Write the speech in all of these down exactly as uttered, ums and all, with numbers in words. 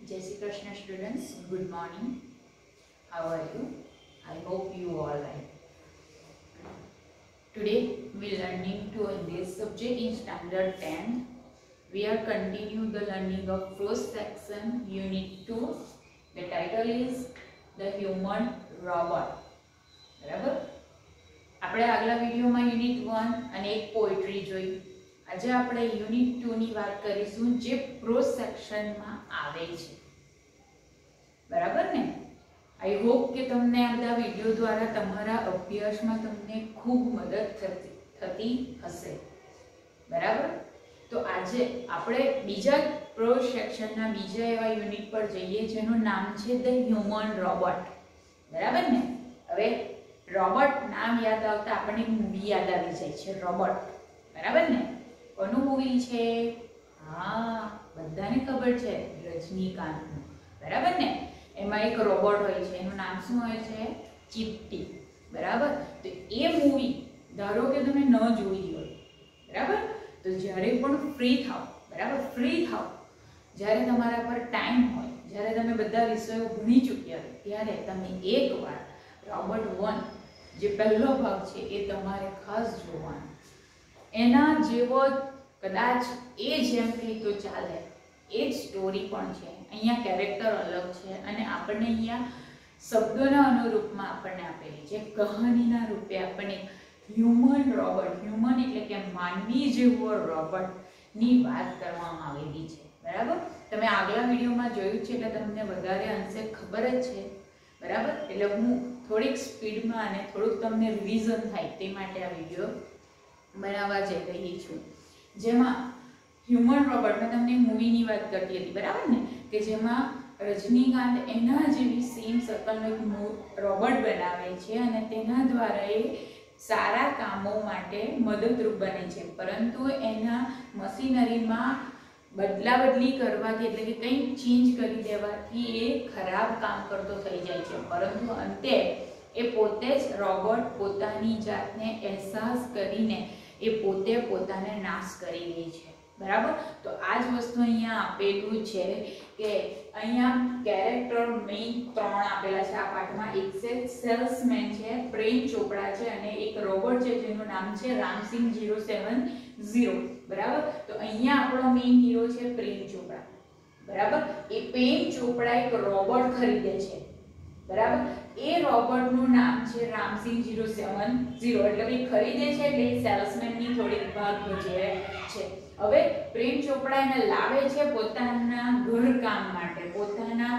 Jai Shri Krishna students, good morning. How are you? I hope you all right. Today we are learning to English subject in standard ten. We are continuing the learning of first section unit two. The title is The Human Robot. બરાબર આપણે આગલા વિડિયોમાં unit one અને એક poetry જોઈ. આજે આપણે unit two ની વાત કરીશું જે પ્રોઝ સેક્શનમાં આવે છે. બરાબર ને? આઈ હોપ કે તમને આ બધા વિડિયો દ્વારા તમારા અભ્યાસમાં તમને ખૂબ મદદ થતી થતી હશે. બરાબર? તો આજે આપણે બીજા પ્રોઝ સેક્શનના બીજા એવા યુનિટ પર જઈએ જેનું નામ છે ધ હ્યુમન રોબોટ. બરાબર ને? હવે રોબોટ નામ યાદ આવતા આપણને મૂવી યાદ આવી જાય છે રોબોટ. બરાબર ને? કોનું મૂવી છે? હા, બધાને ખબર છે, રજનીકાંતનું. બરાબર ને? એમાં એક રોબોટ હોય છે, એનું નામ શું હોય છે? ચીપટી. બરાબર? તો એ મૂવી ધારો કે તમે ન જોઈ હોય, બરાબર, તો જ્યારે પણ ફ્રી થાવ, બરાબર, ફ્રી થાવ, જ્યારે તમારા પર ટાઈમ હોય, જ્યારે તમે બધા વિષયો ભણી ચૂક્યા હોય, ત્યારે તમે એકવાર રોબોટ વન જે પહેલો ભાગ છે એ તમારે ખાસ જોવાનો. એના જેવો કદાચ એ જેમ કહી તો ચાલે એ જ સ્ટોરી પણ છે. અહીંયા કેરેક્ટર અલગ છે અને આપણને અહીંયા શબ્દોના અનુરૂપમાં આપણને આપેલી છે. કહાનીના રૂપે આપણને હ્યુમન રોબોટ, હ્યુમન એટલે કે માનવી જેવો રોબોટની વાત કરવામાં આવેલી છે. બરાબર? તમે આગલા વિડીયોમાં જોયું છે એટલે તમને વધારે અંશે ખબર જ છે. બરાબર? એટલે હું થોડીક સ્પીડમાં અને થોડુંક તમને રિવિઝન થાય તે માટે આ વિડીયો બનાવવા જઈ રહી છું. જેમાં હ્યુમન રોબોટ મેં તમને મૂવીની વાત કરતી હતી, બરાબર ને, કે જેમાં રજનીકાંત એના જેવી સેમ સર્કલનો એક રોબોટ બનાવે છે અને તેના દ્વારા એ સારા કામો માટે મદદરૂપ બને છે, પરંતુ એના મશીનરીમાં બદલા બદલી કરવાથી એટલે કે કંઈક ચેન્જ કરી દેવાથી એ ખરાબ કામ કરતો થઈ જાય છે. પરંતુ અંતે એ પોતે જ રોબોટ પોતાની જાતને અહેસાસ કરીને એ પોતે પોતાને નાશ કરી લે છે. બરાબર? તો આ જ વસ્તુ અહીંયા આપેલું છે કે અહીંયા કેરેક્ટર મેઇન ત્રણ આપેલા છે આ પાઠમાં. એક છે સેલ્સમેન છે, પ્રેમ ચોપડા છે, અને એક રોબોટ છે જેનું નામ છે રામસિંગ ઝીરો સેવન ઝીરો. બરાબર? તો અહીંયા આપણો મેઇન હીરો છે પ્રેમ ચોપડા. બરાબર? એ પ્રેમ ચોપડા એક રોબોટ ખરીદે છે. બરાબર? એ રોબોટનું નામ છે રામસિંગ ઝીરો સેવન ઝીરો. એટલે કે ખરીદે છે એટલે સેલ્સમેનની થોડીક ભાગ ભજવે છે. હવે પ્રેમ ચોપડા એને લાવે છે પોતાના ઘર કામ માટે, પોતાના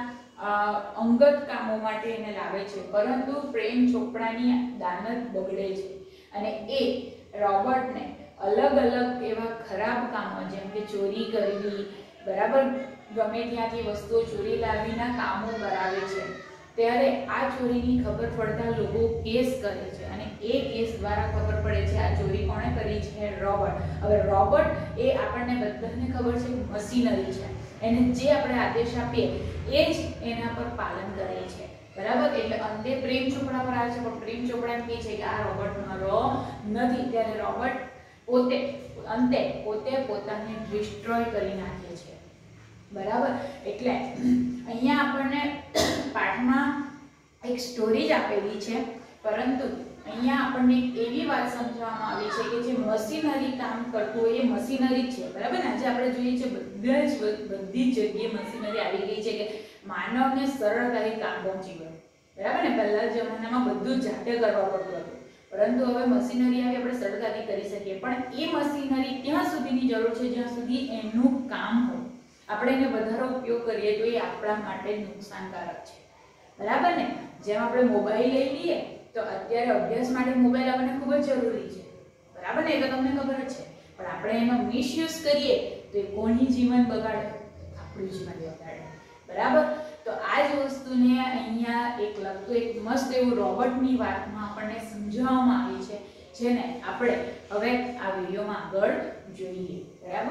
અંગત કામો માટે એને લાવે છે, પરંતુ પ્રેમ ચોપડાની દાનત બગડે છે અને એ રોબોટને અલગ અલગ એવા ખરાબ કામો જેમ કે ચોરી કરવી, બરાબર, ગમે ત્યાંથી વસ્તુઓ ચોરી લાવીના કામો કરાવે છે. ત્યારે આ ચોરીની ખબર પડતા લોકો કેસ કરે છે અને એ કેસ દ્વારા ખબર પડે છે આ ચોરી કોણે કરી છે? રોબોટ. હવે રોબોટ એ આપણને બધાને ખબર છે મશીનરી છે, એને જે આપણે આદેશ આપીએ એ જ એના પર પાલન કરે છે. બરાબર? એટલે અંતે પ્રેમ ચોપડા પર આવે છે, પણ પ્રેમ ચોપડા એમ કહે છે કે આ રોબોટ મારો નથી. ત્યારે રોબોટ પોતે અંતે પોતે પોતાને ડિસ્ટ્રોય કરી નાખે છે. બરાબર? એટલે અહીંયા આપણને પાઠમાં એક સ્ટોરી જ આપેલી છે, પરંતુ અહીંયા આપણને એવી વાત સમજવામાં આવી છે કે જે મશીનરી કામ કરતું હોય એ મશીનરી જ છે. બરાબર ને? આજે આપણે જોઈએ છે બધા જ બધી જ જગ્યાએ મશીનરી આવી ગઈ છે કે માનવને સરળતાથી કામ પહોંચી ગયું. બરાબર ને? પહેલા જમાનામાં બધું જ જાતે કરવા પડતું હતું, પરંતુ હવે મશીનરી આવી આપણે સરળતાથી કરી શકીએ. પણ એ મશીનરી ત્યાં સુધીની જરૂર છે જ્યાં સુધી એનું કામ હોય. આપણે એને વધારે ઉપયોગ કરીએ તો એ આપણા માટે નુકસાનકારક છે. બરાબર ને? જેમ આપણે મોબાઈલ લઈ લઈએ તો અત્યારે અભ્યાસ માટે મોબાઈલ આપણને ખૂબ જ જરૂરી છે. બરાબર ને? એ તો તમને ખબર જ છે. પણ આપણે એનો મિસયુઝ કરીએ તો એ કોની જીવન બગાડે? આપણું જીવન બગાડે. બરાબર? તો આ જ વસ્તુને અહીંયા એક લગતું એક મસ્ત એવું રોબોટની વાતમાં આપણને સમજાવવામાં આવી છે, જેને આપણે હવે આ વિડીયોમાં આગળ જોઈએ. બરાબર?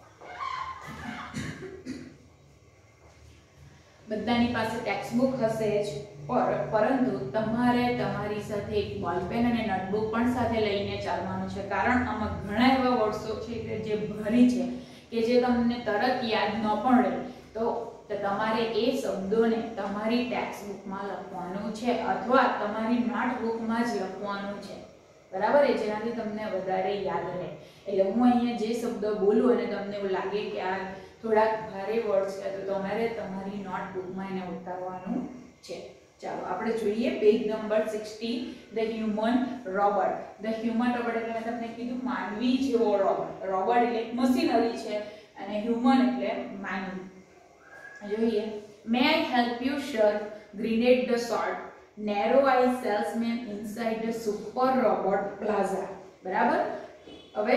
બધાની પાસે ટેક્સ્ટ બુક હશે જ, પરંતુ તમારે તમારી સાથે એક બોલપેન અને નોટબુક પણ સાથે લઈને ચાલવાનું છે, કારણ આમાં ઘણા એવા વર્ડ્સો છે કે જે ભારી છે કે જે તમને તરત યાદ ન પણ રહે. તો તો તમારે એ શબ્દોને તમારી ટેક્સ્ટ બુકમાં લખવાનું છે અથવા તમારી નોટબુકમાં જ લખવાનું છે, બરાબર? એ જેનાથી તમને વધારે યાદ રહે. એટલે હું અહીંયા જે શબ્દ બોલું અને તમને એવું લાગે કે આ થોડાક ભારે વર્ડ છે તો તમારે તમારી નોટબુકમાં એને ઉતારવાનું છે. ચાલો આપણે જોઈએ page number sixty, the human robot. The human robot એટલે મેં તમને કીધું માનવી જેવો રોબોટ. રોબોટ એટલે મશીનરી છે અને હ્યુમન એટલે માનવી. જોઈએ, may I help you sir, greeted the short narrow eyed salesman inside the super robot plaza. બરાબર? હવે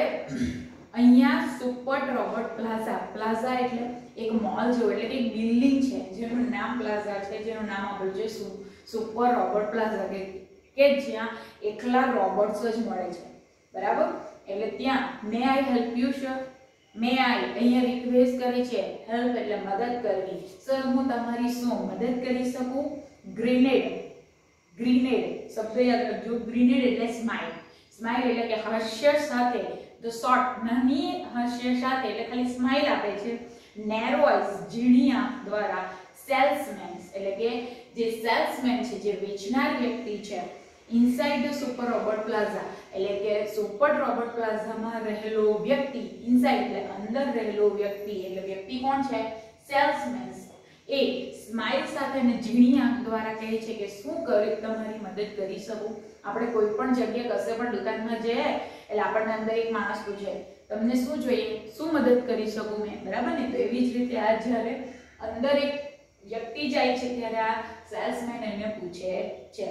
અહીંયા સુપર રોબોટ પ્લાઝા, પ્લાઝા એટલે એક મોલ જેવું, એટલે કે એક બિલ્ડિંગ છે જેનું નામ પ્લાઝા છે, જેનું નામ આપેલું છે સુપર રોબોટ પ્લાઝા, કે કે જ્યાં એકલા રોબોટ્સ જ મળે છે, બરાબર? એટલે ત્યાં may I help you sir, may I અહીંયા રિક્વેસ્ટ કરી છે, હેલ્પ એટલે મદદ કરવી, સર હું તમારી શું મદદ કરી શકું? ગ્રેનેડ, ગ્રેનેડ શબ્દ યાદ રાખજો, ગ્રેનેડ એટલે સ્માઈલ, સ્માઈલ એટલે કે હાસ્ય સાથે, ધ શોર્ટ નાની હાસ્ય સાથે એટલે ખાલી સ્માઈલ આપે છે, નેરો આઈઝ ઝીણી આંખ દ્વારા, સેલ્સમેન એટલે કે જે સેલ્સમેન છે, જે વેચનાર વ્યક્તિ છે, inside the super robot plaza એટલે કે સુપર રોબોટ પ્લાઝામાં રહેલો વ્યક્તિ, ઇનસાઇડ એટલે અંદર રહેલો વ્યક્તિ, એટલે વ્યક્તિ કોણ છે? સેલ્સમેન. એ સ્માઈલ સાથે અને ઝીણી આંખ દ્વારા કહે છે કે શું કરી તમારી મદદ કરી શકું? આપણે કોઈ પણ જગ્યાએ કશે પણ દુકાનમાં જઈએ એટલે આપણને અંદર એક માણસ પૂછે તમને શું જોઈએ, શું મદદ કરી શકું મેં, બરાબર ને? તો એવી જ રીતે આ જ્યારે અંદર એક વ્યક્તિ જાય છે ત્યારે આ સેલ્સમેન એને પૂછે છે.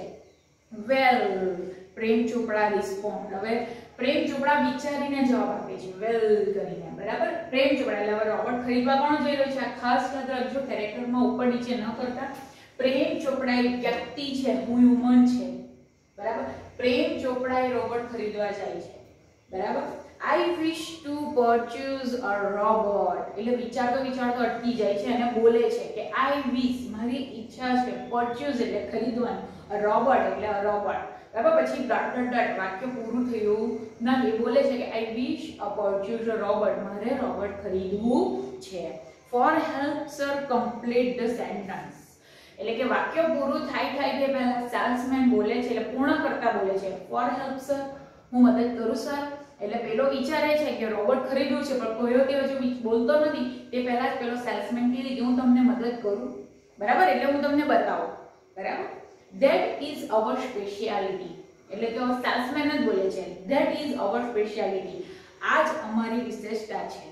વેલ, પ્રેમ ચોપડા રિસ્પોન્ડ. હવે પ્રેમ ચોપડા વિચારીને જવાબ આપે છે, વેલ કરીને, બરાબર? પ્રેમ ચોપડા એટલે હવે રોબોટ ખરીદવા કોણ જઈ રહ્યો છે આ ખાસ યાદ રાખજો, કેરેક્ટરમાં ઉપર નીચે ન કરતા. પ્રેમ ચોપડા એક વ્યક્તિ છે, હું હ્યુમન છે, બરાબર? પ્રેમ ચોપડા એ રોબોટ ખરીદવા જાય છે, બરાબર? I wish to purchase a robot એટલે વિચારતો વિચારતો અટકી જાય છે અને બોલે છે કે આઈ વિશ મારી ઈચ્છા છે, પરચેઝ એટલે ખરીદવાનું, રોબોટ એટલે રોબોટ, બરાબર? પછી ડોટ ડોટ ડોટ વાક્ય પૂરું થયું નથી, બોલે છે કે I wish a purchase a robot મારે રોબોટ ખરીદવું છે. For help sir complete the sentence એટલે કે વાક્ય પૂરું થાય થાય તે પહેલા સેલ્સમેન બોલે છે એટલે પૂર્ણ કરતા બોલે છે ફોર હેલ્પ સર, હું મદદ કરું સર. એટલે પેલો વિચારે છે કે રોબોટ ખરીદવું છે પણ કોયો તે હજુ બોલતો નથી, તે પહેલા જ પેલો સેલ્સમેન કહે કે હું તમને મદદ કરું, બરાબર? એટલે હું તમને બતાવું, બરાબર? ધેટ ઇઝ અવર સ્પેશિયાલિટી એટલે કે સેલ્સમેન જ બોલે છે, ધેટ ઇઝ અવર સ્પેશિયાલિટી આ જ અમારી વિશેષતા છે.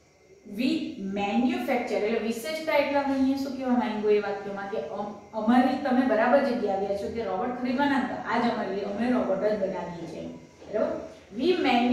વી મેન્યુફેક્ચર એટલે વિશેષતા એટલે હું અહીંયા શું કહેવા માંગુ એ વાક્યમાં કે અમારી, તમે બરાબર જગ્યા આવ્યા છો કે રોબોટ ખરીદવાના હતા, આ જ અમારી, અમે રોબોટ જ બનાવીએ છીએ, બરાબર? We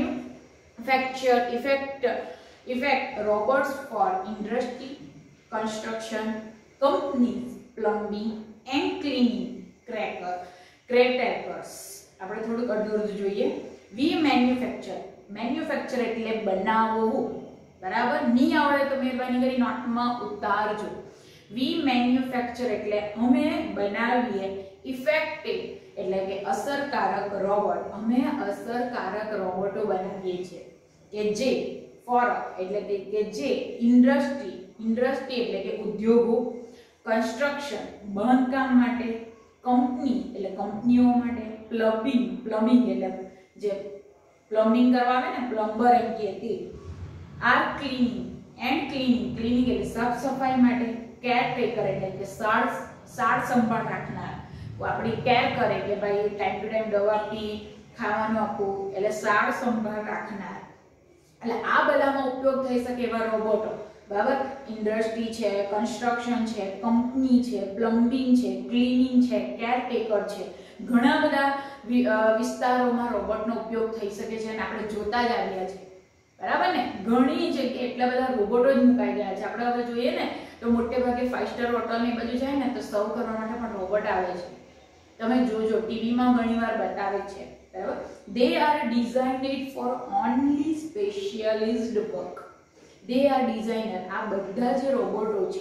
manufacture effect effect robots for industry, construction, companies, plumbing and cleaning, cracker, crackers. આપણે થોડુંક અડધું અડધું જોઈએ. We manufacture, manufacture એટલે બનાવવું, બરાબર? ની આવડે તો મહેરબાની કરી નોટમાં ઉતારજો. We manufacture એટલે અમે બનાવીએ, effective એટલે કે અસરકારક રોબોટ, અમે અસરકારક રોબોટો બનાવીએ છીએ કે જે ફોર એટલે કે જે ઇન્ડસ્ટ્રી, ઇન્ડસ્ટ્રી એટલે કે ઉદ્યોગો, કન્સ્ટ્રક્શન બાંધકામ માટે, કંપની એટલે કંપનીઓ માટે, પ્લમ્બિંગ, પ્લમ્બિંગ એટલે જે પ્લમ્બિંગ કરવા આવે ને પ્લમ્બર એમ કે તે, are cleaning and cleaning, cleaning એટલે સાફ સફાઈ માટે, કેરટેકર એટલે કે સાર સાર સંભાળ રાખનાર, આપણી કેર કરે કે ભાઈ ટાઈમ ટુ ટાઈમ દવા આપી, ખાવાનું આપવું, એટલે સાર સંભાળ રાખનાર. એટલે આ બધામાં ઉપયોગ થઈ શકે એવા રોબોટો, બરાબર? ઇન્ડસ્ટ્રી છે, કન્સ્ટ્રક્શન છે, કંપની છે, પ્લમ્બિંગ છે, ક્લીનિંગ છે, કેરટેકર છે, ઘણા બધા વિસ્તારોમાં રોબોટનો ઉપયોગ થઈ શકે છે અને આપણે જોતા જ આવ્યા છે, બરાબર ને? ઘણી જગ્યાએ એટલા બધા રોબોટો જ મુકાઈ ગયા છે. આપણે હવે જોઈએ ને તો મોટે ભાગે ફાઈવ સ્ટાર હોટલ ને બધું જાય ને તો સર્વ કરવા માટે પણ રોબોટ આવે છે, તમે જોજો ટીવીમાં ઘણીવાર બતાવે છે, બરાબર? They are designed for only specialized work. They are designer આ બધા જે રોબોટો છે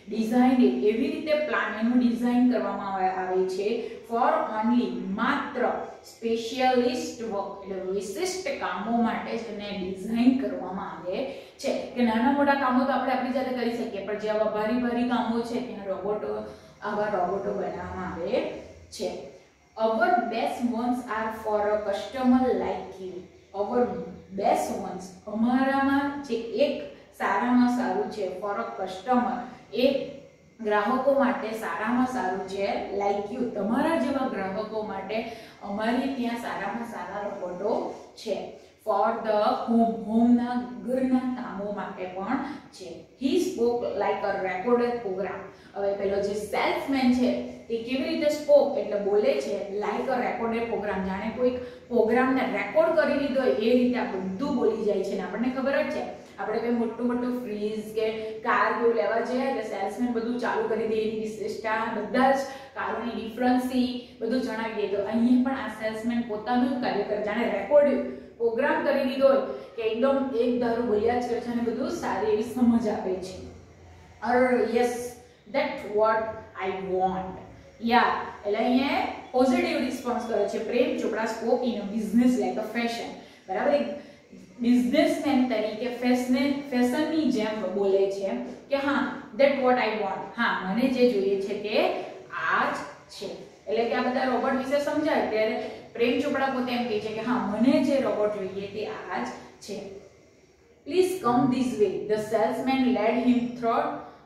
ડિઝાઇન એવી રીતે પ્લાન એનું ડિઝાઇન કરવામાં આવે છે ફોર ઓનલી માત્ર સ્પેશિયલિસ્ટ વર્ક એટલે વિશિષ્ટ કામો માટે જેને ડિઝાઇન કરવામાં આવે છે કે નાના મોટા કામો તો આપણે આપણી જાતે કરી શકીએ પણ જે આવા ભારી ભારી કામો છે ત્યાં રોબોટો આવા રોબોટો બનાવવામાં આવે છે. Our best ones are for a customer like you. Our best ones અમારામાં જે એક સારામાં સારું છે ફોર અ કસ્ટમર એ ગ્રાહકો માટે સારામાં સારું છે લાઈક યુ તમારા જેવા ગ્રાહકો માટે અમારી ત્યાં સારામાં સારા રોબોટો છે. ફોર ધ હોમ હોમના ઘરના કામો માટે પણ છે. He spoke like a recorded programme. હવે પેલો જે સેલ્સમેન છે તે કેવી રીતે સ્પોક એટલે બોલે છે લાઈક અ રેકોર્ડેડ પ્રોગ્રામ જાણે કોઈ પ્રોગ્રામને રેકોર્ડ કરી લીધો હોય એ રીતે આ બધું બોલી જાય છે ને આપણને ખબર જ છે આપણે કોઈ મોટું મોટું ફ્રીજ કે કાર કેવું લેવા જઈએ એટલે સેલ્સમેન બધું ચાલુ કરી દે એની વિશેષતા બધા જ કારોની ડિફરન્સી બધું જણાવી દે. તો અહીંયા પણ આ સેલ્સમેન પોતાનું કાર્ય કરે જાણે રેકોર્ડ પ્રોગ્રામ કરી દીધો હોય કે એકદમ એક ધારું બોલ્યા જ કરે છે અને બધું સારી એવી સમજ આપે છે. Uh yes that what I want. Yeah એટલે અહીંયા પોઝિટિવ રિસ્પોન્સ કરે છે. Prem Chopra spoke in a business like a fashion. બરાબર એક બિઝનેસમેન તરીકે ફેશન ફેશનની જેમ બોલે છે કે હા ધેટ વોટ આઈ વોન્ટ. હા મને જે જોઈએ છે તે આ જ છે. એટલે કે આ બધા રોબોટ વિશે સમજાય ત્યારે પ્રેમ ચોપડા પોતે એમ કહે છે કે હા મને જે રોબોટ જોઈએ તે આ જ છે. Please come this way. The salesman led him through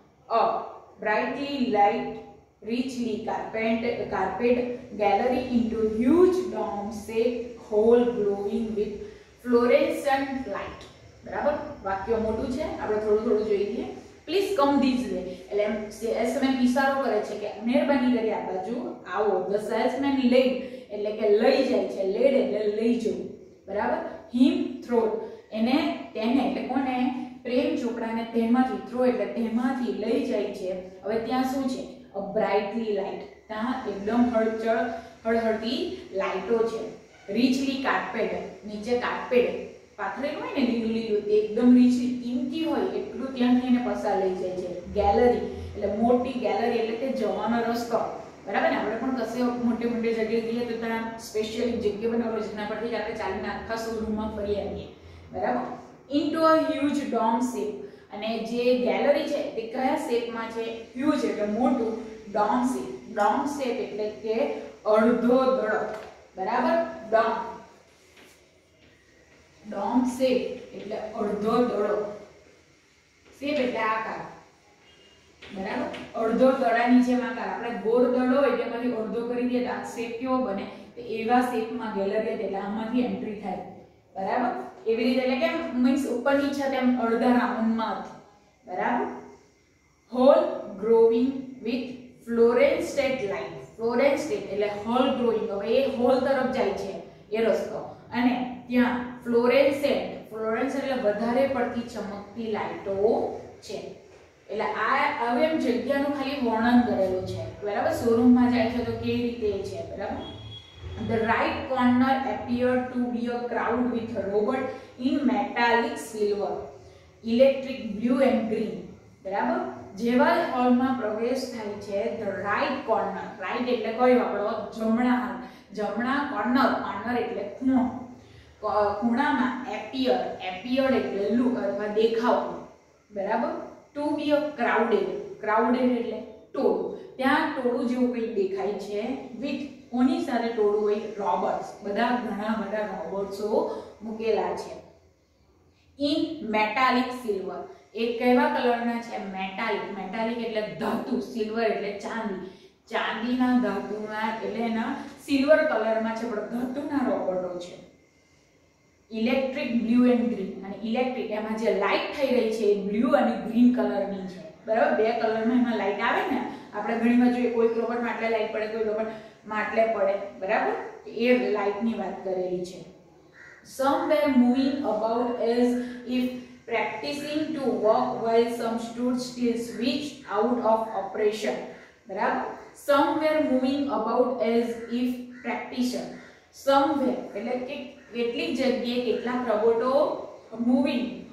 a brightly light richly carpeted carpet gallery into huge dome shaped hall glowing with fluorescent light. બરાબર વાક્ય મોટું છે આપણે થોડું થોડું જોઈ લઈએ. પ્લીઝ કમ ધીસ વે એટલે એમ સેલ્સમેન ઇશારો કરે છે કે મહેરબાની કરી આ બાજુ આવો. ધ સેલ્સમેન લેડ એટલે કે લઈ જાય છે. લેડ એટલે લઈ જવું. બરાબર હિમ થ્રો એને તેને એટલે કોને પ્રેમ ચોપડાને તેમાંથી થ્રો એટલે તેમાંથી લઈ જાય છે. હવે ત્યાં શું છે a brightly light ત્યાં એકદમ હળચળ હળહળતી લાઈટો છે. richly carpeted નીચે કાર્પેટ પાથરેલું હોય ને લીલું લીલું તે એકદમ richly કિંમતી હોય એટલું ત્યાંથી એને પસાર લઈ જાય છે. ગેલેરી એટલે મોટી ગેલેરી એટલે કે જવાનો રસ્તો. બરાબર ને આપણે પણ કશે મોટી મોટી જગ્યાએ જઈએ તો ત્યાં સ્પેશિયલ જગ્યા બનાવેલો જેના પરથી આપણે ચાલીને આખા શોરૂમમાં ફરી આવીએ. બરાબર into a huge dome shape અને જે ગેલેરી છે તે કયા શેપમાં છે હ્યુજ એટલે મોટું ડોમ શેપ. ડોમ શેપ એટલે કે અડધો દડો. બરાબર ડોમ ડોમ શેપ એટલે અડધો દડો. શેપ એટલે આકાર. બરાબર અડધો દડાની જેમ આકાર આપણે ગોળ દડો હોય તેમાંથી અડધો કરી દઈએ તો આ શેપ કેવો બને તો એવા શેપમાં ગેલેરી એટલે આમાંથી એન્ટ્રી થાય. બરાબર એવી રીતે એટલે કે મીન્સ ઉપરની છત એમ અડધા રાઉન્ડમાં હતી. બરાબર hall glowing with fluorescent light. Fluorescent એટલે હોલ ગ્રોવિંગ. હવે એ હોલ તરફ જાય છે એ રસ્તો અને ત્યાં ફ્લોરેસેન્ટ ફ્લોરેસેન્ટ એટલે વધારે પડતી ચમકતી લાઈટો છે. એટલે આ હવે એમ જગ્યાનું ખાલી વર્ણન કરેલું છે. બરાબર શોરૂમમાં જાય છે તો કેવી રીતે છે. બરાબર the right corner appeared to be a crowd with a robot in metallic silver, electric blue and green. બરાબર જેવા હોલમાં પ્રવેશ થાય છે the right corner right એટલે કયો આપણો જમણા જમણા કોર્નર કોર્નર એટલે ખૂણો. ખૂણામાં appear appear એટલે લુક અથવા દેખાવ. બરાબર to be a crowded crowded એટલે ટોળું. ત્યાં ટોળું જેવું કંઈક દેખાય છે with કોની સાથે ટોળું હોય રોબોટ્સ. બધા ઘણા બધા રોબોટ્સો મૂકેલા છે. ઇન મેટાલિક સિલ્વર એ કેવા કલરના છે મેટાલિક. મેટાલિક એટલે ધાતુ. સિલ્વર એટલે ચાંદી. ચાંદીના ધાતુના એટલે એના સિલ્વર કલરમાં છે પણ ધાતુના રોબોટો છે. ઇલેક્ટ્રિક બ્લુ એન્ડ ગ્રીન અને ઇલેક્ટ્રિક એમાં જે લાઇટ થઈ રહી છે એ બ્લુ અને ગ્રીન કલરની છે. બરાબર બે કલરમાં એમાં લાઇટ આવે ને આપણે ઘણીવાર જોઈએ કોઈ રોબોટ માટલે લાઇટ પડે કોઈ રોબોટ માટલે પડે. બરાબર એ લાઇટની વાત કરેલી છે. some were moving about as if practicing to walk while some stood still switched out of operation. બરાબર some were moving about as if practicing. some were એટલે કે કેટલીક જગ્યાએ કેટલાક રોબોટો મૂવિંગ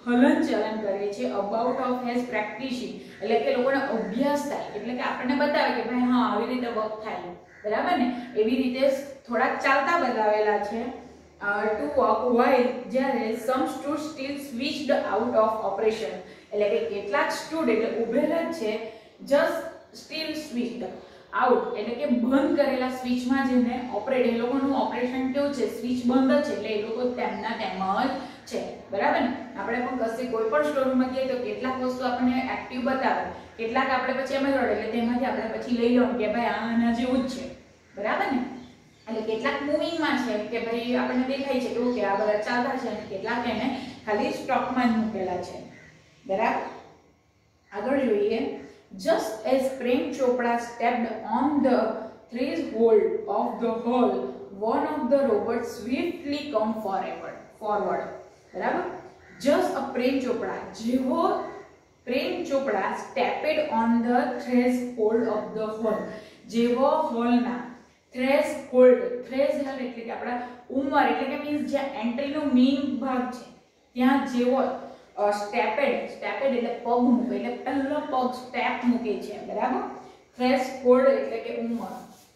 હલનચલન કરે છે, અબાઉટ ઓફ હેઝ પ્રેક્ટિસિંગ એટલે કે લોકોને અભ્યાસ થાય, એટલે કે આપણને બતાવે કે ભાઈ હા આવી રીતે વર્ક થાય, બરાબર ને, એવી રીતે થોડાક ચાલતા બતાવેલા છે. ટુ વોક વાઇલ જ્યારે some stood still switched out of operation એટલે કે કેટલાક સ્ટૂડ એટલે ઉભેલા જ છે, જસ્ટ સ્ટીલ સ્વિચ્ડ આઉટ એટલે કે બંધ કરેલા સ્વિચમાં જેને ઓપરેટ એ લોકોનું ઓપરેશન કેવું છે, સ્વિચ બંધ છે એટલે એ લોકો તેમના તેમ જ છે, બરાબર ને. આપણે પણ કશે કોઈ પણ સ્ટોરમાં જઈએ તો કેટલાક વસ્તુ આપણને એક્ટિવ બતાવે, કેટલાક આપણે પછી એમ જ રડે એટલે તેમાંથી આપણે પછી લઈ લઉં કે ભાઈ આના જેવું જ છે, બરાબર ને. એટલે કેટલાક મૂવિંગમાં છે કે ભાઈ આપણને દેખાય છે કે ઓકે આ બધા ચાલતા છે, અને કેટલાક એને ખાલી સ્ટોકમાં જ મૂકેલા છે, બરાબર. આગળ જોઈએ. Just as Prem Chopra stepped on the threshold of the hall, one of the robots swiftly come forward. Forward, બરાબર. Just a Prem Chopra, જેવો Prem Chopra stepped on the threshold of the hall, જેવો હોલના threshold, threshold એટલે કે આપણા ઉંમર એટલે કે means જે એન્ટ્રીનો મેઇન ભાગ છે ત્યાં જેવો સ્ટેપેડ સ્ટેપેડ એટલે પગ મૂકે એટલે પહેલો પગ સ્ટેપ મૂકે છે, બરાબર. થ્રેશહોલ્ડ એટલે કે ઉંમર.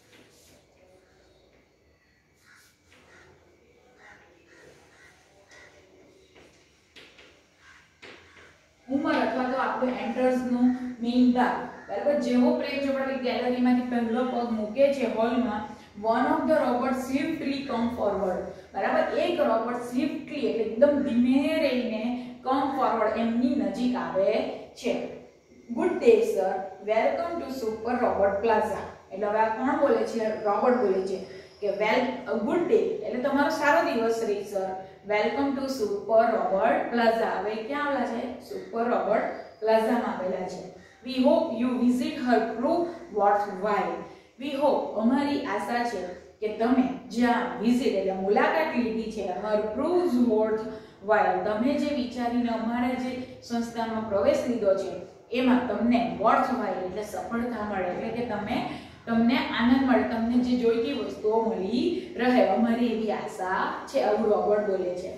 ઉંમર અથવા તો આપણું એન્ટ્રન્સ નું મેઇન ભાગ, બરાબર. જેવો પ્રેમ ચોપડા ગેલેરીમાંથી પહેલો પગ મૂકે છે હોલમાં, one of the robot swiftly come forward, બરાબર. એક રોબોટ સ્વિફ્ટલી એટલે એકદમ ધીમે રહીને કમ ફોરવર્ડ એમની નજીક આવે છે. Good day sir, welcome to super robot plaza. એટલે હવે આ કોણ બોલે છે? રોબોટ બોલે છે કે વેલ ગુડ ડે એટલે તમારો સારો દિવસ રહી sir, welcome to super robot plaza. હવે ક્યાં આવેલા છે? સુપર રોબોટ પ્લાઝામાં આવેલા છે. We hope you visit her prove what why. We hope અમારી આશા છે કે તમે જ્યાં વિઝિટ એટલે મુલાકાત લીધી છે, હર પ્રૂવ્સ વોટ વાય તમે જે વિચારીને અમારા જે સંસ્થામાં પ્રવેશ લીધો છે એમાં તમને વોટ વાય એટલે સફળતા મળે, એટલે કે તમે તમને આનંદ મળે, તમને જે જોઈતી વસ્તુઓ મળી રહે, અમારી એવી આશા છે, આવું રોબોટ બોલે છે.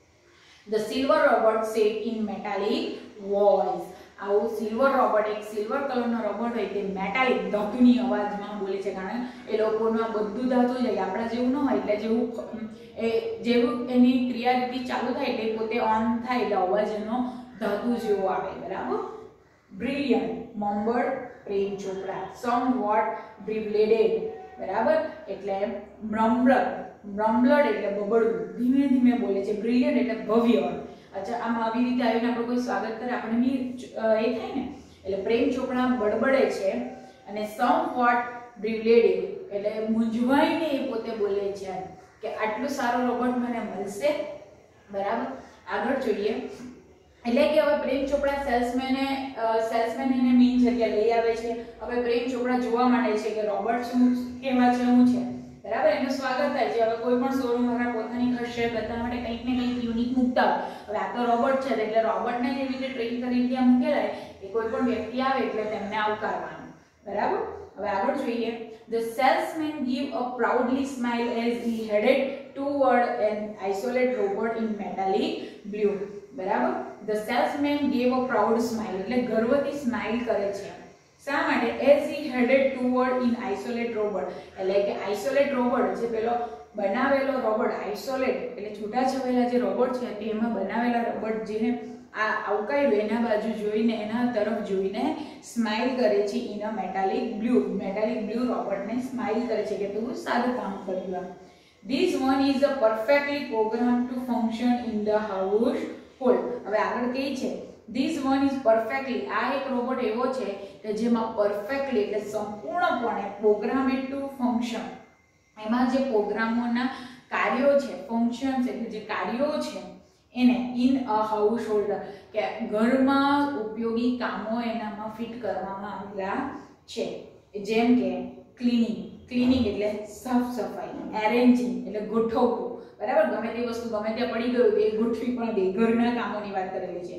The silver robot said in metallic voice. આવું સિલ્વર રોબોટ, એક સિલ્વર કલરનો રોબોટ હોય તે મેટાલિક ધાતુની અવાજમાં બોલે છે, કારણ એ લોકોનું આ બધું ધાતુ છે, આપણા જેવું ન હોય, એટલે જેવું એ જેવું એની ક્રિયારીતિ ચાલુ થાય એટલે પોતે ઓન થાય એટલે અવાજ એનો ધાતુ જેવો આવે, બરાબર. બ્રિલિયન્ટ મમ્બર્ડ પ્રેમ ચોપડા, સમવોટ બ્રિવલેડેડ, બરાબર. એટલે મ્રમ્બલડ, મ્રમ્બલડ એટલે બબડવું, ધીમે ધીમે બોલે છે. બ્રિલિયન્ટ એટલે ભવ્ય. અચ્છા, આમ આવી રીતે આવીને આપણું કોઈ સ્વાગત કરે આપણે બી એ થાય ને, એટલે પ્રેમ ચોપડા બડબડે છે. અને સમવોટ બ્રિવલેડેડ એટલે મૂંઝવાઈને એ પોતે બોલે છે કે આટલું સારું રોબોટ મને મળશે, બરાબર. આગળ જોઈએ. એટલે કે હવે પ્રેમ ચોપડા સેલ્સમેને સેલ્સમેન એને મેઇન જગ્યા લઈ આવે છે. હવે પ્રેમ ચોપડા જોવા માંડે છે કે રોબોટ શું કેવા છે, શું છે, બરાબર. એનું સ્વાગત થાય છે. હવે કોઈ પણ શોરૂમ વાળા પોતાની ખાસિયત બતાવવા માટે કંઈક ને કંઈક યુનિક મૂકતા હોય. હવે આ તો રોબોટ છે એટલે રોબોટને જેવી રીતે ટ્રેન કરીને ત્યાં મૂકેલા એ કોઈ પણ વ્યક્તિ આવે એટલે તેમને આવકારવાનું, બરાબર. હવે આગળ જોઈએ. The salesman gave a proudly smile as he headed toward an isolated robot in metallic blue, બરાબર. The salesman gave a proud smile એટલે ગર્વથી સ્માઈલ કરે છે. શા માટે? As he headed toward in isolate robot એટલે કે isolate robot જે પેલો બનાવેલો રોબોટ, આઇસોલેટ એટલે છૂટાછવાયેલા જે રોબોટ છે તેમાં બનાવેલા રોબોટ જેને આ આવકાર્યું એના બાજુ જોઈને એના તરફ જોઈને સ્માઈલ કરે છે. In a metallic blue, metallic blue રોબોટને સ્માઈલ કરે છે કે તું સારું કામ કર્યું. This one is a perfectly programmed to function in the household. હવે આગળ કહે છે This one is perfectly, આ એક રોબોટ એવો છે કે જેમાં perfectly એટલે સંપૂર્ણપણે programmed to function, એમાં જે પ્રોગ્રામોના કાર્યો છે, ફંક્શન્સ એટલે જે કાર્યો છે એને ઇન અ હાઉસહોલ્ડ કે ઘરમાં ઉપયોગી કામો એનામાં ફિટ કરવામાં આવેલા છે. જેમ કે ક્લીનિંગ, ક્લીનિંગ એટલે સાફ સફાઈ, એરેન્જિંગ એટલે ગોઠવવું, બરાબર. ગમે તે વસ્તુ ગમે ત્યાં પડી ગયું એ ગોઠવી પણ દે, ઘરના કામોની વાત કરેલી છે.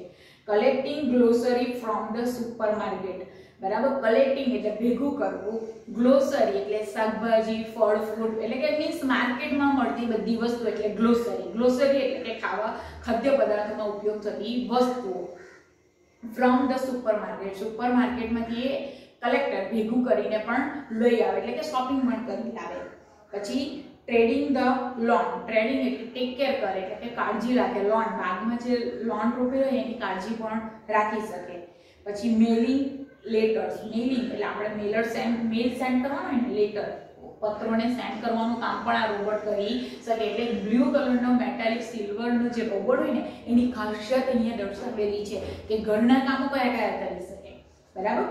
Collecting grocery from the supermarket, બરાબર. કલેક્ટિંગ એટલે ભેગું કરવું, ગ્લોસરી એટલે શાકભાજી, ફળ, ફ્રૂટ એટલે કે મીન્સ માર્કેટમાં મળતી બધી વસ્તુ એટલે ગ્લોસરી. ગ્લોસરી એટલે કે ખાવા ખાદ્ય પદાર્થોમાં ઉપયોગ થતી વસ્તુઓ. ફ્રોમ ધ સુપરમાર્કેટ, સુપરમાર્કેટમાંથી એ કલેક્ટર ભેગું કરીને પણ લઈ આવે એટલે કે શોપિંગ પણ કરી લાવે. પછી ટ્રેડિંગ ધ લોન, ટ્રેડિંગ એટલે ટેક કેર કરે એટલે કે કાળજી રાખે. લોન બાગમાં જે લોન રોપેલો હોય એની કાળજી પણ રાખી શકે. પછી મેલિંગ લેટર્સ, મેલિંગ એટલે આપણે મેલર સેન્ડ મેલ સેન્ડ કરવાનો હોય ને, લેટર પત્રોને સેન્ડ કરવાનું કામ પણ આ રોબોટ કરી શકે. એટલે બ્લુ કલરનો મેટાલિક સિલ્વરનો જે રોબોટ હોય ને એની ખાસિયત અહીંયા દર્શાવેલી છે કે ઘરના કામો કયા કયા કરી શકે, બરાબર.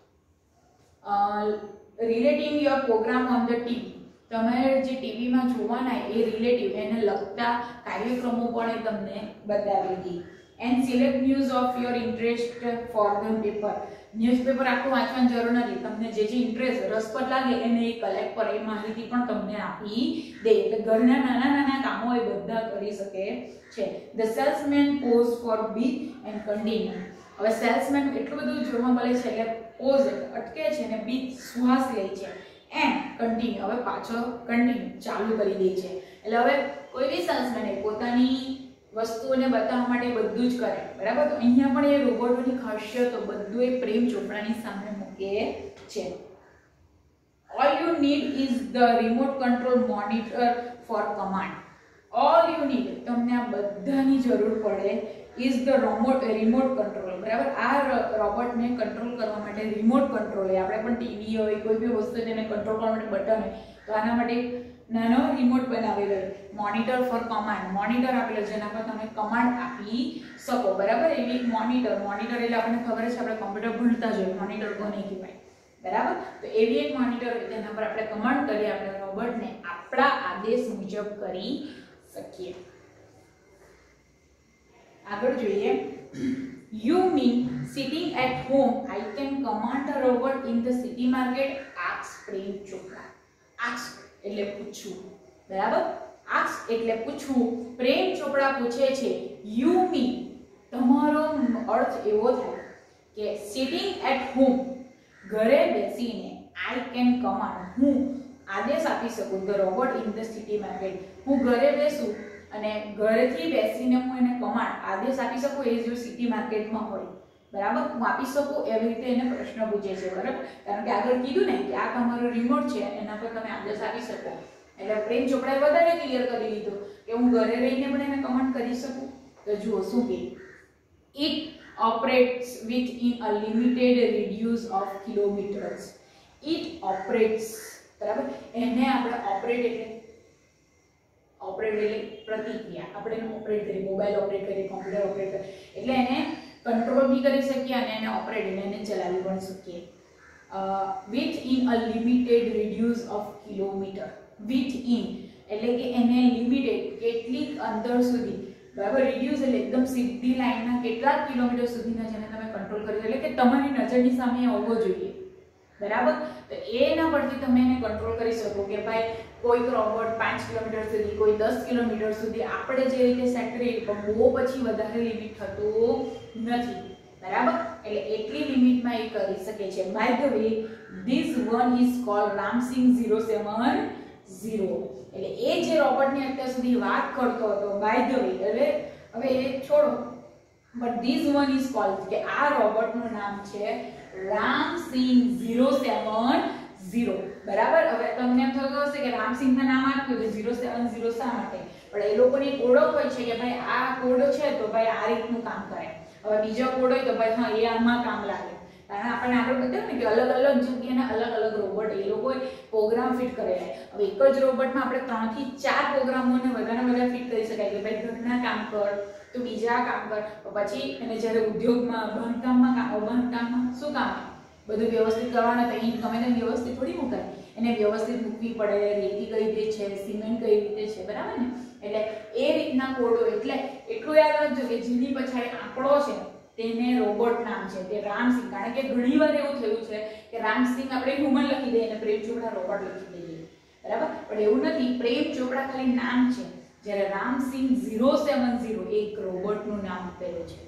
Relating your programme on the TV, તમારે જે ટીવીમાં જોવાના એ રિલેટિવ એને લગતા કાર્યક્રમો પણ એ તમને બતાવી દી. And select news of your interest for the paper, newspaper આખું વાંચવાની જરૂર નથી, તમને જે જે ઇન્ટરેસ્ટ રસપ્રદ લાગે એને એ કલેક્ટ કરે, એ માહિતી પણ તમને આપી દે. એટલે ઘરના નાના નાના કામો એ બધા કરી શકે છે. The salesman pause for be and continue, હવે સેલ્સમેન એટલું બધું જોવા મળે છે એટલે પોઝ અટકે છે અને બી શ્વાસ લે છે, એન્ડ કન્ટિન્યુ હવે પાછો કન્ટિન્યુ ચાલુ કરી દે છે. એટલે હવે કોઈ બી સેલ્સમેન પોતાની વસ્તુઓને બતાવવા માટે બધું જ કરે, બરાબર. તો અહીંયા પણ એ રોબોટોની ખાસિયતો બધું એ પ્રેમ ચોપડાની સામે મૂકે છે. All you need is the remote control monitor for command. All you need, તમને આ બધાની જરૂર પડે is the robot remote control, બરાબર. આ રોબોટને કંટ્રોલ કરવા માટે રિમોટ કંટ્રોલ, આપણે પણ ટીવી હોય કોઈ બી વસ્તુ તેને કંટ્રોલ કરવા માટે બટન હોય તો આના માટે નાનો રિમોટ બનાવેલો હોય. મોનિટર ફોર કમાન્ડ, મોનિટર આપેલો જેના પર તમે કમાન્ડ આપી શકો, બરાબર. એવી મોનિટર, મોનિટર એટલે આપણને ખબર છે આપણે કોમ્પ્યુટર ભણતા જ હોય મોનિટર કોને કહેવાય, બરાબર. તો એવી એક મોનિટર હોય તેના પર આપણે કમાન્ડ કરી આપણે રોબોટને આપણા આદેશ મુજબ કરી શકીએ. આગળ જોઈએ. You mean sitting at home I can command a robot in the city market? Ask Prem Chopra. Ask એટલે પૂછવું, બરાબર. Ask એટલે પૂછવું. પ્રેમ ચોપડા પૂછે છે you mean, તમારો અર્થ એવો થાય કે sitting at home ઘરે બેસીને I can command, હું આદેશ આપી શકું the robot in the city market, હું ઘરે બેસું અને ઘરેથી બેસીને હું એને કમાન્ડ આદેશ આપી શકું એ જો સિટી માર્કેટમાં હોય, બરાબર. હું આપી શકું એવી રીતે એને પ્રશ્ન પૂછે છે, બરાબર. કારણ કે આગળ કીધું ને કે આ તમારો રિમોટ છે એના પર તમે આદેશ આપી શકો. એટલે પ્રેમ ચોપડાએ વધારે ક્લિયર કરી લીધું કે હું ઘરે રહીને પણ એને કમાન્ડ કરી શકું. તો જુઓ શું કે it operates within a limited radius of kilometres. It operates, બરાબર. એને આપણે ઓપરેટ એટલે ઓપરેટ એટલે પ્રતિક્રિયા, આપણે એને ઓપરેટ કરીએ, મોબાઈલ ઓપરેટ કરીએ, કોમ્પ્યુટર ઓપરેટ કરીએ એટલે એને કંટ્રોલ બી કરી શકીએ અને એને ઓપરેટ એટલે એને ચલાવી પણ શકીએ. Within a limited radius of kilometre, within એટલે કે એને લિમિટેડ કેટલીક અંતર સુધી, બરાબર. રેડિયસ એટલે એકદમ સીધી લાઈનના કેટલાક કિલોમીટર સુધીના જેને તમે કંટ્રોલ કરી એટલે કે તમારી નજરની સામે આવવો જોઈએ, બરાબર. તો એના પરથી તમે એને કંટ્રોલ કરી શકો કે ભાઈ કોઈક રોબોટ પાંચ કિલોમીટર સુધી, કોઈ દસ કિલોમીટર સુધી આપણે જે રીતે સેટ કરીએ પણ બહુ પછી વધારે લિમિટ થતું નથી, બરાબર. એટલે એટલી લિમિટમાં એ કરી શકે છે. By the way this one is called Ramsingh zero seven zero. એટલે એ જે રોબોટની અત્યાર સુધી વાત કરતો હતો બાય ધ વે, એટલે હવે એ છોડો, but this one is called કે આ રોબોટનું નામ છે રામસિંગ ઝીરો સેવન ઝીરો, બરાબર. હવે તમને એમ થતું હશે કે રામસિંગના નામ આપ્યું તો ઝીરો સેવન ઝીરો શા માટે? પણ એ લોકોની ઓળખ હોય છે કે ભાઈ આ કોડ છે તો ભાઈ આ રીતનું કામ કરે. હવે બીજો કોડ હોય તો ભાઈ હા એ આમાં કામ લાગે. કારણ આપણને આગળ બતાવ્યું ને કે અલગ અલગ જગ્યાના અલગ અલગ રોબોટ એ લોકોએ પ્રોગ્રામ ફિટ કરેલા. હવે એક જ રોબોટમાં આપણે ત્રણ થી ચાર પ્રોગ્રામોને વધારે વધારે ફિટ કરી શકાય કે ભાઈ ઘરના કામ કર તો બીજા કામ કર, પછી એને જ્યારે ઉદ્યોગમાં બાંધકામમાં કામ બાંધકામમાં શું કામ બધું વ્યવસ્થિત કરવાના તો અહીં ગમે તેમ વ્યવસ્થિત થોડી મુકાય, એને વ્યવસ્થિત મૂકવી પડે, રેતી કઈ રીતે છે, સિમેન્ટ કઈ રીતે છે, બરાબર ને. એટલે એ રીતના કોડો, એટલે એટલું યાદ રાખજો કે જેની પછાડી આંકડો છે તેને રોબોટ નામ છે તે રામસિંગ. કારણ કે ઘણીવાર એવું થયું છે કે રામસિંગ આપણે હ્યુમન લખી દઈએ અને પ્રેમ ચોપડા રોબોટ લખી દઈએ, બરાબર. પણ એવું નથી, પ્રેમ ચોપડા ખાલી નામ છે, જ્યારે રામસિંગ ઝીરો સેવન ઝીરો એક રોબોટનું નામ આપેલું છે,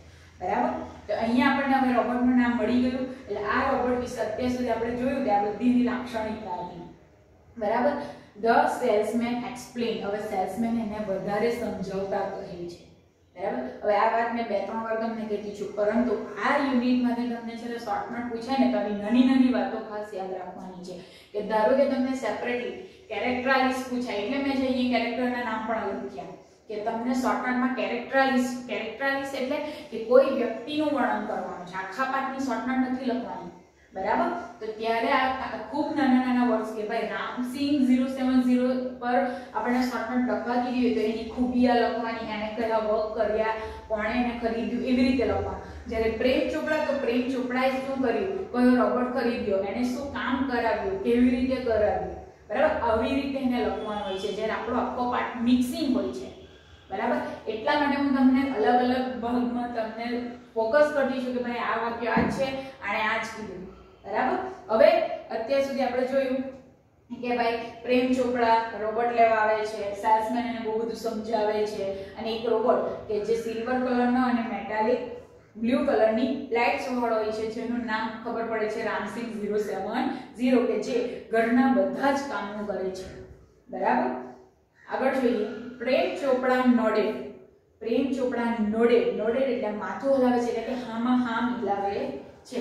બરાબર. તો અહીંયા આપણને હવે રોબોટનું નામ મળી ગયું. એટલે આ રોબોટ વિશે અત્યાર સુધી આપણે જોયું કે આ બધીની લાક્ષણિકતા હતી. બરાબર. The salesman explain. હવે સેલ્સમેન એને વધારે સમજાવતા કહે છે. બરાબર. હવે આ વાત મેં બે ત્રણ વાર તમને કીધી છું, પરંતુ આ યુનિટમાંથી તમને છે શોર્ટમાં પૂછાય ને તો આવી નાની નાની વાતો ખાસ યાદ રાખવાની છે. કે ધારો કે તમને સેપરેટલી કેરેક્ટરાઇઝ પૂછાય, એટલે મેં જે અહીંયા કેરેક્ટરના નામ પણ લખ્યા કે તમને શોર્ટનોટમાં કેરેક્ટરાઇઝ કેરેક્ટરાઇઝ એટલે કે કોઈ વ્યક્તિનું વર્ણન કરવાનું છે. આખા પાઠની શોર્ટનોટ નથી લખવાની. બરાબર. તો ત્યારે આ ખૂબ નાના નાના વર્ડ્સ કે ભાઈ રામસિંહ ઝીરો સેવન ઝીરો પર આપણે શોર્ટનોટ લખવા કીધી હોય તો એની ખૂબિયા લખવાની, એને કયા વર્ક કર્યા, કોણે એને ખરીદ્યું, એવી રીતે લખવાનું. જ્યારે પ્રેમ ચોપડા તો પ્રેમ ચોપડાએ શું કર્યું, કયો રોબોટ ખરીદ્યો, એને શું કામ કરાવ્યું, કેવી રીતે કરાવ્યું. બરાબર. આવી રીતે એને લખવાનું હોય છે. જ્યારે આપણો આખો પાઠ મિક્સિંગ હોય છે. બરાબર. એટલા માટે હું તમને અલગ અલગ ભાગમાં તમને ફોકસ કરતી છું કે ભાઈ આ વાક્ય આ છે અને આ જ કીધું. બરાબર. હવે અત્યાર સુધી આપણે જોયું કે ભાઈ પ્રેમ ચોપડા રોબોટ લેવા આવે છે, સેલ્સમેન એને બહુ બધું સમજાવે છે, અને એક રોબોટ કે જે સિલ્વર કલરનો અને મેટાલિક બ્લુ કલરની લાઇટ્સ વાળો હોય છે, જેનું નામ ખબર પડે છે રામસિંહ ઝીરો સેવન ઝીરો, કે જે ઘરના બધા જ કામો કરે છે. બરાબર. આગળ જોઈએ. પ્રેમ ચોપડા નોડે. પ્રેમ ચોપડા નોડે. નોડે એટલે માથું હલાવે છે, એટલે કે હામાં હા મિલાવે છે.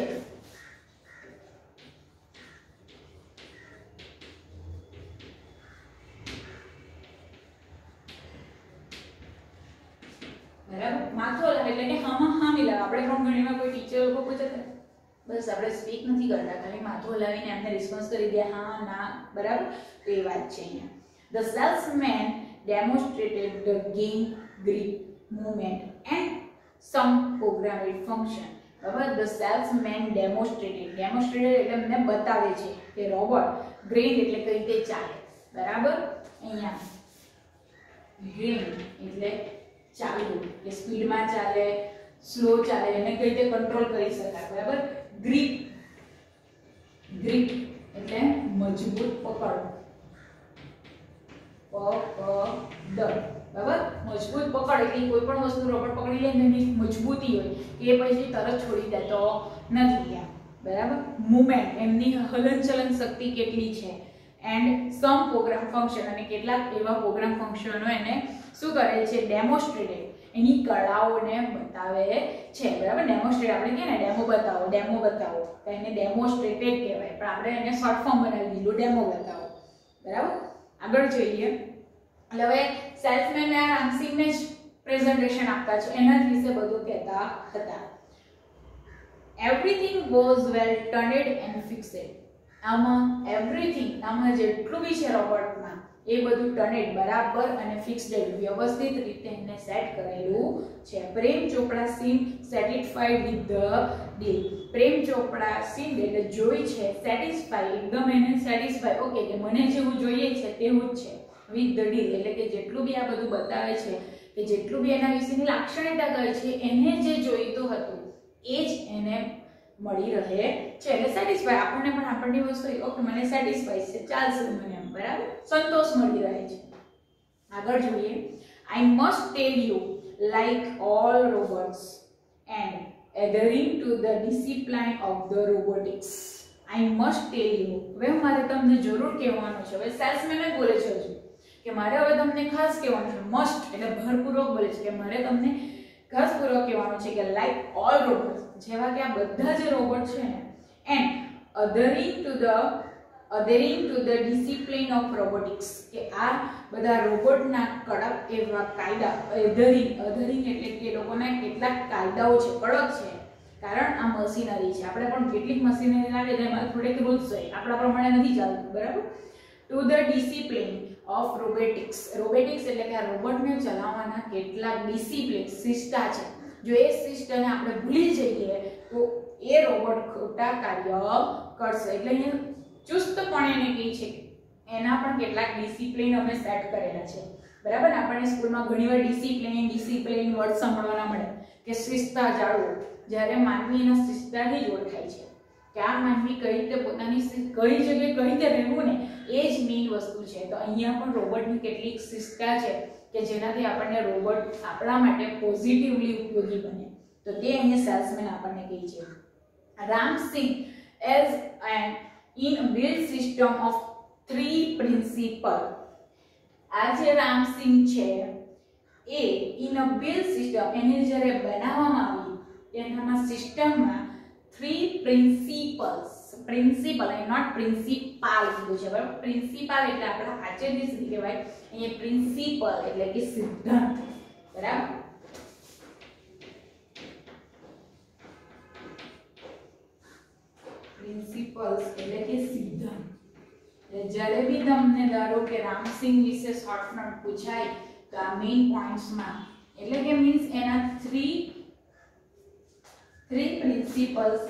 બરાબર. માથું હલાવે એટલે કે હામાં હા મિલાવે. આપણે પણ ઘણીવાર કોઈ ટીચર લોકો પૂછે બસ આપણે સ્પીક નથી કરતા, ખાલી માથું હલાવીને એમને રિસ્પોન્સ કરી દે હા ના. બરાબર. તો એ વાત છે અહીંયા. The salesman demonstrated the gain, grip, movement and some programmed function. બરાબર. The salesman demonstrated. Demonstrated એટલે મને બતાવે છે કે રોબોટ ગ્રેન એટલે કઈ રીતે ચાલે. બરાબર. અહીંયા ગ્રેન એટલે ચાલવું, કે સ્પીડમાં ચાલે, સ્લો ચાલે, એને કઈ રીતે કંટ્રોલ કરી શકાય. બરાબર. ગ્રીપ. ગ્રીપ એટલે મજબૂત પકડ. પકડ. બરાબર. મજબૂત પકડ એટલે કોઈ પણ વસ્તુ રોબોટ પકડી લે ને એની મજબૂતી હોય કે પછી તરત છોડી દેતો નથી. બરાબર. મૂવમેન્ટ એમની હલનચલન શક્તિ કેટલી છે. એન્ડ સમ પ્રોગ્રામ ફંક્શન અને કેટલાક એવા પ્રોગ્રામ ફંક્શનો એને શું કરે છે ડેમોન્સ્ટ્રેટેડ એની કળાઓને બતાવે છે. બરાબર. ડેમોન્સ્ટ્રેટ આપણે કહે ને ડેમો બતાવો, ડેમો બતાવો, તો એને ડેમોન્સ્ટ્રેટેડ કહેવાય, પણ આપણે એને શોર્ટ ફોર્મ બનાવી દીધું ડેમો બતાવો. બરાબર. આગળ જોઈએ. એટલે હવે સેલ્સમેન આ રામસિંહને જ પ્રેઝન્ટેશન આપતા છે, એના જ વિશે બધું કહેતા હતા. Everything was well turned and fixed. આમાં એવરીથિંગ આમાં જેટલું બી છે રોબોટમાં એ બધું ટર્નેડ બરાબર અને ફિક્સ્ડ વ્યવસ્થિત રીતે એને સેટ કરેલું છે. Prem Chopra seem satisfied with the deal. Prem Chopra seem એટલે જોઈ છે સેટિસ્ફાઈ, એકદમ એને સેટિસ્ફાઈ, ઓકે કે મને જેવું જોઈએ છે તેવું જ છે, વિથ ધ ડીલ એટલે કે જેટલું બી આ બધું બતાવે છે કે જેટલું બી એના વિશેની લાક્ષણિકતા કહે છે એને જે જોઈતું હતું એ જ એને મળી રહે છે. એટલે સેટિસ્ફાઈ આપણને પણ આપણની વસ્તુ ઓકે મને સેટિસ્ફાઈ છે, ચાલશે મને એમ. બરાબર. સંતોષ મળી રહે છે. આગળ જોઈએ. I must tell you like all robots and adhering to the discipline of the robotics. I must tell you. હવે મારે તમને જરૂર કહેવાનું છે. હવે સેલ્સમેન જ બોલે છે હજુ કે મારે હવે તમને ખાસ કહેવાનું છે. મસ્ટ એટલે ભરપૂર્વક બોલે છે કે મારે તમને ખાસ પૂર્વક કહેવાનું છે કે લાઈક ઓલ રોબોટ્સ, જેવા કે આ બધા જે રોબોટ છે ને, and adhering to the adhering to the discipline of robotics, કે આ બધા રોબોટના કડક એવા કાયદા, અધરિંગ અધરિંગ એટલે કે એ લોકોના કેટલાક કાયદાઓ છે, કડક છે, કારણ આ મશીનરી છે. આપણે પણ કેટલીક મશીનરી લાવીએ તો એમાં થોડેક રૂલ્સ હોય, આપણા પ્રમાણે નથી ચાલતું. બરાબર. To the discipline of robotics. Robotics એટલે કે આ રોબોટને ચલાવવાના કેટલાક ડિસિપ્લિન શિસ્તા છે. જો એ શિસ્તને આપણે ભૂલી જઈએ તો એ રોબોટ ખોટા કાર્ય કરશે. એટલે અહીંયા ચુસ્તપણે એને કહે છે એના પણ કેટલાક ડિસિપ્લિન અમે સેટ કરેલા છે. બરાબર. આપણને સ્કૂલમાં ઘણીવાર ડિસિપ્લિન ડિસિપ્લિન વર્ડ સાંભળવાના મળે કે શિસ્તા જાળવો, જ્યારે માનવી એના શિસ્તાથી જ ઓળખાય છે કે આ માનવી કઈ રીતે પોતાની કઈ જગ્યાએ કઈ રીતે રહેવું ને એ જ મેઇન વસ્તુ છે. તો અહીંયા પણ રોબોટની કેટલીક શિસ્તા છે કે જેનાથી આપણને રોબોટ આપણા માટે પોઝિટિવલી ઉપયોગી બને. તો તે અહીંયા સેલ્સમેન આપણને કહે છે. Ramsing as an inbuilt system of three principles. આ જે રામસિંગ છે એ ઇનબિલ્ટ સિસ્ટમ એને જ્યારે બનાવવામાં આવી એનામાં સિસ્ટમમાં થ્રી પ્રિન્સિપલ્સ પ્રિન્સિપલ એ નોટ પ્રિન્સિપાલ કીધું છે બરાબર. પ્રિન્સિપાલ એટલે આપણા આચાર્ય શ્રી કહેવાય, અહીંયા પ્રિન્સિપલ એટલે કે સિદ્ધાંત બરાબર. પ્રિન્સિપલ્સ એટલે કે સિદ્ધાંત. જ્યારે બી તમને ધારો કે રામસિંગ વિશે શોર્ટ નોટ પૂછાય તો આ મેઇન પોઈન્ટ્સમાં એટલે કે મીન્સ એના થ્રી થ્રી પ્રિન્સિપલ્સ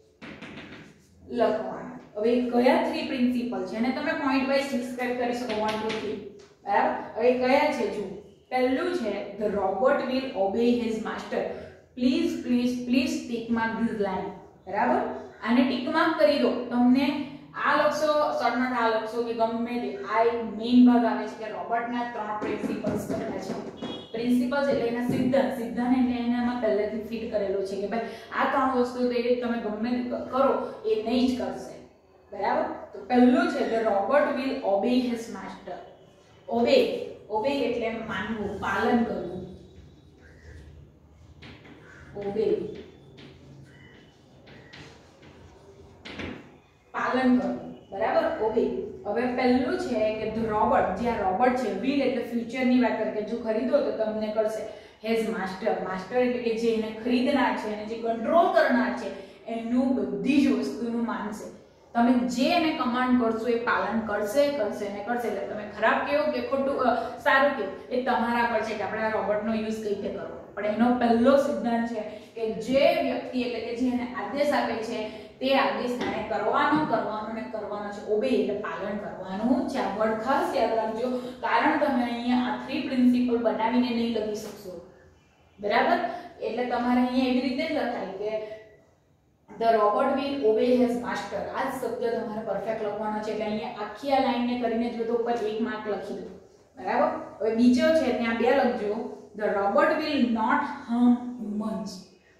લખવાના. હવે કયા થ્રી પ્રિન્સિપલ છે અને તમે પોઈન્ટ વાઇઝ ડિસ્ક્રાઇબ કરી શકો one two three બરાબર. હવે કયા છે જો પહેલું છે the robot will obey his master. Please please please tick mark this line બરાબર. આને ટીક માર્ક કરી દો. તમને આ લખશો શોર્ટ નોટ આ લખશો કે ગમે તે આ એક મેઇન ભાગ આવે છે કે રોબોટના ત્રણ પ્રિન્સિપલ્સ કયા છે. પ્રિન્સિપલ્સ એટલે એના સિદ્ધાંત સિદ્ધાંત એટલે એનામાં પહેલેથી ફિટ કરેલું છે કે ભાઈ આ ત્રણ વસ્તુ તો એ તમે ગમે કરો એ નહીં જ કરશે બરાબર. તો પહેલું છે the robot will obey his master. Obey obey એટલે માનવું, પાલન કરવું. ઓબે પાલન કરવું બરાબર. ઓબે. હવે પહેલું છે કે ધ રોબોટ, જે આ રોબોટ છે વિલ એટલે ફ્યુચરની વાત કરે કે જો ખરીદો તો તમને કરશે. હેઝ માસ્ટર, માસ્ટર એટલે કે જે એને ખરીદનાર છે અને જે કંટ્રોલ કરનાર છે એનું બધી જ વસ્તુનું માનશે. તમે જે એને કમાન્ડ કરશો એ પાલન કરશે કરશે અને કરશે. એટલે તમે ખરાબ કેવો કે ખોટું સારું કેવું એ તમારા પર છે કે આપણે આ રોબોટનો યુઝ કઈ રીતે કરવો. પણ એનો પહેલો સિદ્ધાંત છે કે જે વ્યક્તિ એટલે કે જે એને આદેશ આપે છે તે આદેશ એને કરવાનો કરવાનો ને કરવાનો છે. ઓબે એટલે પાલન કરવાનું છે. આ વર્ડ ખાસ યાદ રાખજો કારણ તમે અહીંયા આ થ્રી પ્રિન્સિપલ બનાવીને નહીં લખી શકશો બરાબર. એટલે તમારે અહીંયા એવી રીતે જ લખાય કે the robot will obey his master. આ શબ્દ તમારે પરફેક્ટ લખવાનો છે. એટલે અહીંયા આખી આ લાઈનને કરીને જો તો ઉપર એક માર્ક લખી દો બરાબર. હવે બીજો છે ત્યાં બે લખજો the robot will not harm humans.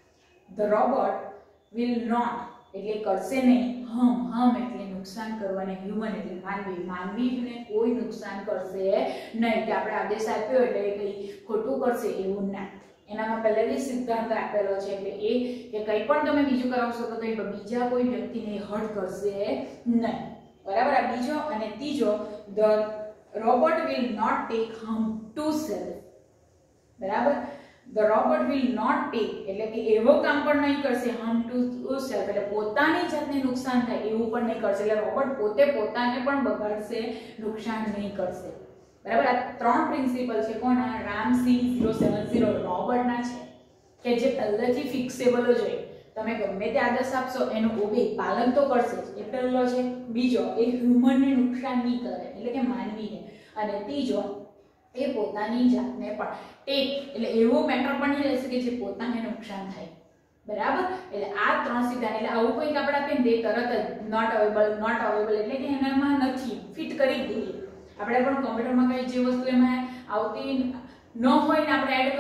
The robot will not એટલે કરશે નહીં, હમ હમ એટલે નુકસાન કરવાને, હ્યુમન એટલે માનવી, માનવીને કોઈ નુકસાન કરશે નહીં કે આપણે આદેશ આપ્યો એટલે કઈ ખોટું કરશે એવું ના. એનામાં પહેલેથી સિદ્ધાંત આપેલો છે એટલે એ કે કંઈ પણ તમે બીજું કરાવશો તો કંઈ બીજા કોઈ વ્યક્તિને હર્ટ કરશે નહીં બરાબર. આ બીજો. અને ત્રીજો the robot will not take harm to self બરાબર. The robot will not take એટલે કે એવો કામ પણ નહીં કરશે હાર્મ ટુ સેલ્ફ એટલે પોતાની જાતને નુકસાન થાય એવું પણ નહીં કરશે. એટલે રોબોટ પોતે પોતાને પણ બગાડશે, નુકસાન નહીં કરશે બરાબર. આ ત્રણ પ્રિન્સિપલ છે કોના? રામસિંગ ઝીરો સેવન ઝીરો રોબોટના છે કે જે પહેલેથી ફિક્સેબલ જ હોય. તમે ગમે તે આદેશ આપશો એનું ઓબે પાલન તો કરશે જ એ પહેલો છે. બીજો એ હ્યુમનને નુકસાન નહીં કરે એટલે કે માનવીને. અને ત્રીજો એ પોતાની જાતને પણ ટેક એટલે એવો મેટર પણ નહીં રહેશે કે જે પોતાને નુકસાન થાય બરાબર. એટલે આ ત્રણ સિદ્ધાંત એટલે આવું કોઈક આપણે આપીએ ને તે તરત જ નોટ અવેલેબલ નોટ અવેલેબલ એટલે કે એનામાં નથી ફિટ કરી દઈએ. આપણે પણ કોમ્પ્યુટરમાં કઈ જે વસ્તુ એમાં આવતી ન હોય ને આપણે એડ